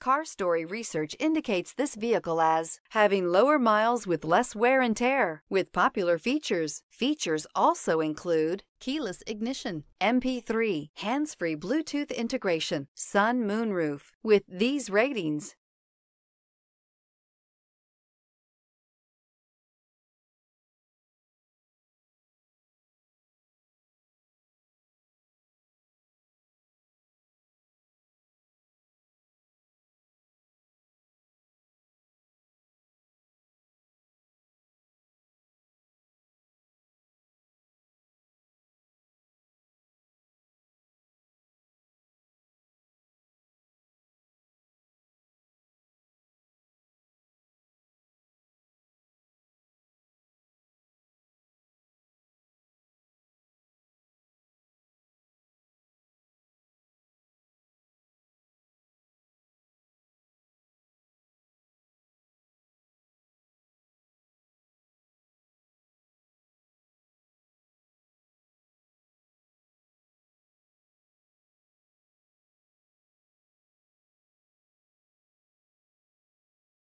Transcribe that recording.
Car Story research indicates this vehicle as having lower miles with less wear and tear, with popular features. Features also include keyless ignition, MP3, hands-free Bluetooth integration, sun moonroof. With these ratings,